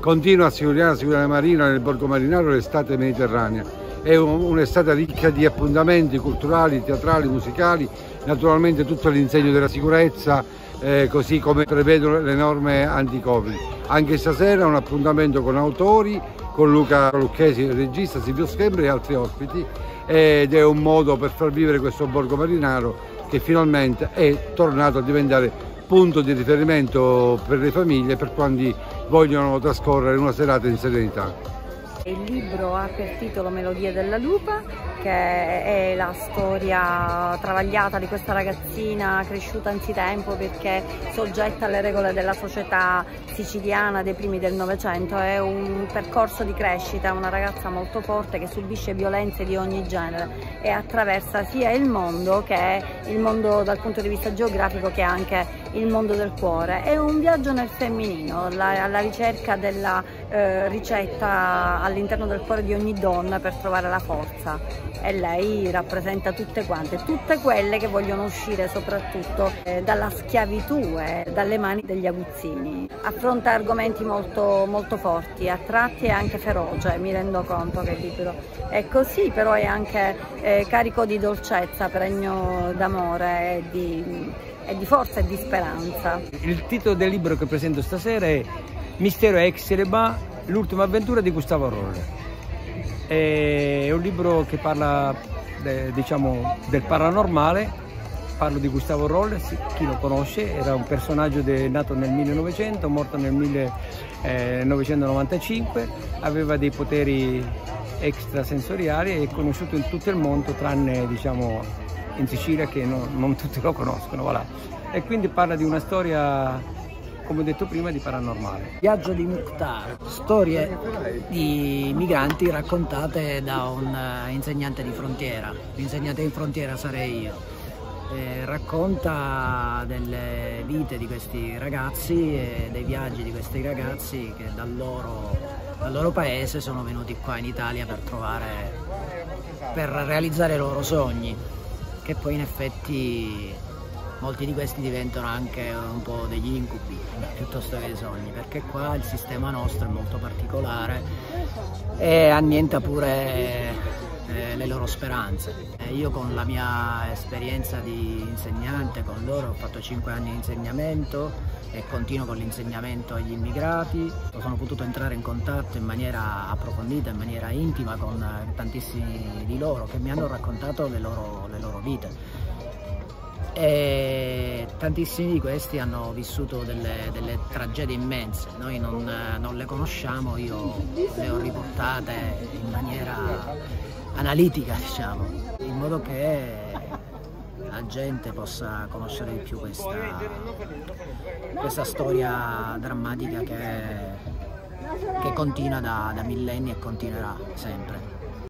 continua a Siciliana Marina nel Borgo Marinaro l'estate mediterranea. È un'estate ricca di appuntamenti culturali, teatrali, musicali, naturalmente tutto all'insegno della sicurezza, così come prevedono le norme anti-Covid. Anche stasera un appuntamento con autori, con Luca Lucchesi, il regista, Silvio Schembri e altri ospiti, ed è un modo per far vivere questo Borgo Marinaro che finalmente è tornato a diventare punto di riferimento per le famiglie, per quanti vogliono trascorrere una serata in serenità. Il libro ha per titolo Melodie della Lupa, che è la storia travagliata di questa ragazzina cresciuta anzitempo perché soggetta alle regole della società siciliana dei primi del Novecento. È un percorso di crescita, una ragazza molto forte che subisce violenze di ogni genere e attraversa sia il mondo, che è il mondo dal punto di vista geografico, che anche il mondo del cuore. È un viaggio nel femminino, alla ricerca della ricetta all'interno del cuore di ogni donna per trovare la forza, e lei rappresenta tutte quelle che vogliono uscire soprattutto dalla schiavitù e dalle mani degli aguzzini. Affronta argomenti molto, molto forti, a tratti è anche feroce, mi rendo conto che il libro è così, però è anche carico di dolcezza, pregno d'amore e di forza e di speranza. Il titolo del libro che presento stasera è Mistero ex célibat, l'ultima avventura di Gustavo Rolle. È un libro che parla diciamo, del paranormale. Parlo di Gustavo Rolle, chi lo conosce, era un personaggio nato nel 1900, morto nel 1995, aveva dei poteri extrasensoriali e è conosciuto in tutto il mondo tranne, diciamo, in Sicilia, che non tutti lo conoscono, voilà. E quindi parla di una storia, come ho detto prima, di paranormale. Viaggio di Mukhtar, storie di migranti raccontate da un insegnante di frontiera. L'insegnante di frontiera sarei io. Racconta delle vite di questi ragazzi e dei viaggi di questi ragazzi che dal loro paese sono venuti qua in Italia per realizzare i loro sogni, che poi in effetti molti di questi diventano anche un po' degli incubi piuttosto che dei sogni, perché qua il sistema nostro è molto particolare e annienta pure le loro speranze. Io con la mia esperienza di insegnante con loro ho fatto 5 anni di insegnamento e continuo con l'insegnamento agli immigrati. Sono potuto entrare in contatto in maniera approfondita, in maniera intima con tantissimi di loro che mi hanno raccontato le loro vite. E tantissimi di questi hanno vissuto delle tragedie immense. Noi non le conosciamo, io le ho riportate in maniera analitica, diciamo, in modo che la gente possa conoscere di più questa storia drammatica che continua da millenni e continuerà sempre.